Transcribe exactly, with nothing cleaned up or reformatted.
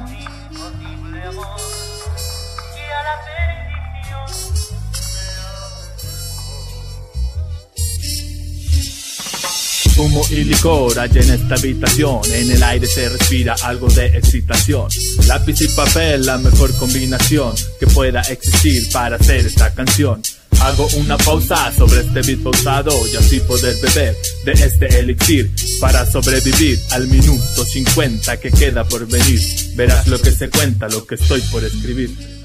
imposible amor que a la perdición me Humo y licor hay en esta habitación, en el aire se respira algo de excitación. Lápiz y papel, la mejor combinación que pueda existir para hacer esta canción. Hago una pausa sobre este beat pausado y así poder beber de este elixir para sobrevivir al minuto cincuenta que queda por venir. Verás lo que se cuenta, lo que estoy por escribir.